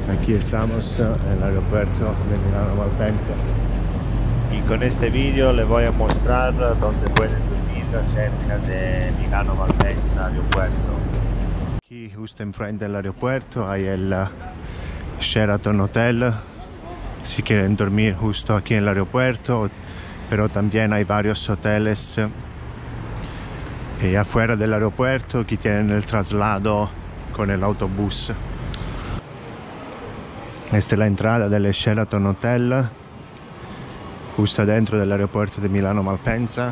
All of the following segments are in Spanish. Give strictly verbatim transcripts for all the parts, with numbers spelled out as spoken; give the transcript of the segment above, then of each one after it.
Aquí estamos en el aeropuerto de Milano Malpensa y con este vídeo les voy a mostrar dónde pueden dormir cerca de Milano Malpensa aeropuerto. Aquí justo enfrente del aeropuerto hay el Sheraton Hotel, si quieren dormir justo aquí en el aeropuerto, pero también hay varios hoteles y afuera del aeropuerto que tienen el traslado con el autobús. Esta es la entrada del Sheraton Hotel, justo dentro del aeropuerto de Milano Malpensa.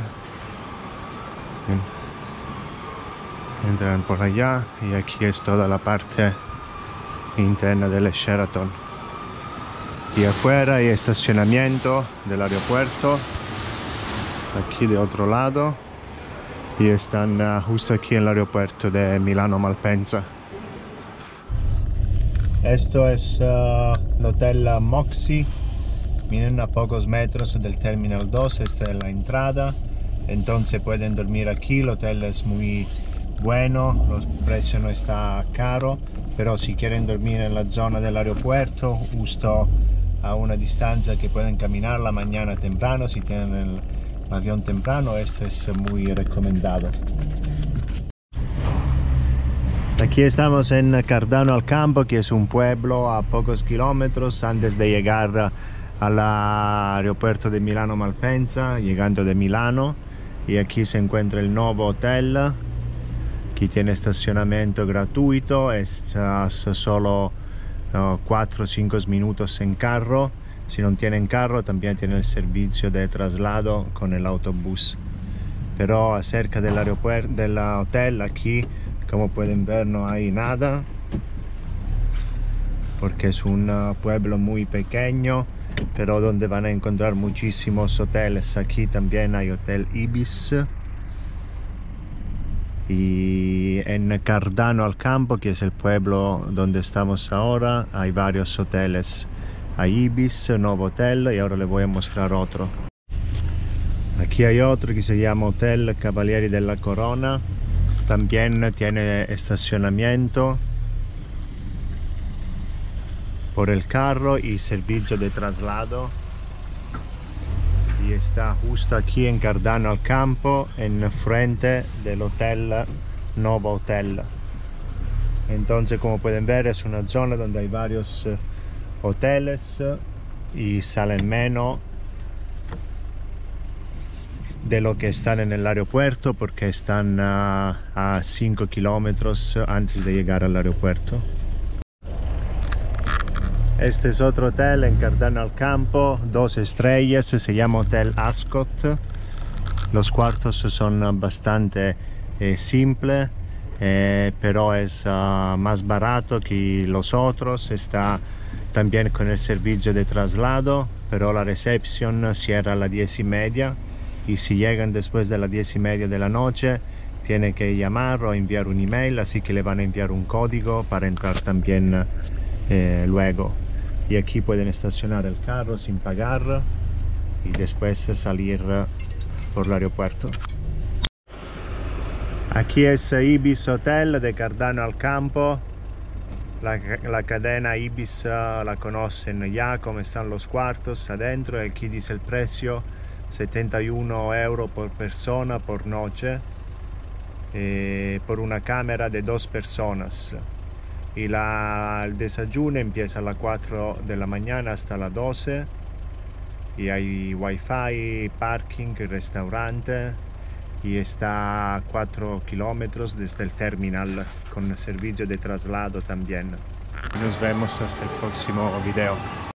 Entran por allá y aquí es toda la parte interna del Sheraton. Y afuera hay estacionamiento del aeropuerto, aquí de otro lado, y están uh, justo aquí en el aeropuerto de Milano Malpensa. Esto es uh, el Hotel Moxy, miren, a pocos metros del Terminal dos. Esta es la entrada, entonces pueden dormir aquí. El hotel es muy bueno, el precio no está caro, pero si quieren dormir en la zona del aeropuerto, justo a una distancia que pueden caminar la mañana temprano, si tienen el avión temprano, esto es muy recomendado. Aquí estamos en Cardano al Campo, que es un pueblo a pocos kilómetros antes de llegar al aeropuerto de Milano Malpensa, llegando de Milano. Y aquí se encuentra el nuevo hotel, que tiene estacionamiento gratuito, es uh, solo uh, cuatro o cinco minutos en carro. Si no tienen carro, también tiene el servicio de traslado con el autobús. Pero acerca del aeropuerto, del hotel, aquí, como pueden ver, no hay nada, porque es un uh, pueblo muy pequeño, pero donde van a encontrar muchísimos hoteles. Aquí también hay Hotel Ibis. Y en Cardano al Campo, que es el pueblo donde estamos ahora, hay varios hoteles. Hay Ibis, nuevo hotel, y ahora les voy a mostrar otro. Aquí hay otro que se llama Hotel Cavalieri della Corona. También tiene estacionamiento por el carro y servicio de traslado. Y está justo aquí en Cardano al Campo, en frente del hotel, nuevo hotel. Entonces, como pueden ver, es una zona donde hay varios hoteles y salen menos de lo que están en el aeropuerto, porque están a, a cinco kilómetros antes de llegar al aeropuerto. Este es otro hotel en Cardano al Campo, dos estrellas, se llama Hotel Ascot. Los cuartos son bastante eh, simples, eh, pero es uh, más barato que los otros. Está también con el servicio de traslado, pero la recepción cierra a las diez y media. Y si llegan después de las diez y media de la noche, tiene que llamar o enviar un email, así que le van a enviar un código para entrar también eh, luego. Y aquí pueden estacionar el carro sin pagar y después salir por el aeropuerto. Aquí es Ibis Hotel de Cardano al Campo. La, la cadena Ibis uh, la conocen ya, cómo están los cuartos adentro. Aquí dice el precio: setenta y uno euros por persona por noche, eh, por una cámara de dos personas. Y la, el desayuno empieza a las cuatro de la mañana hasta las doce. Y hay wifi, parking, restaurante. Y está a cuatro kilómetros desde el terminal, con servicio de traslado también. Nos vemos hasta el próximo video.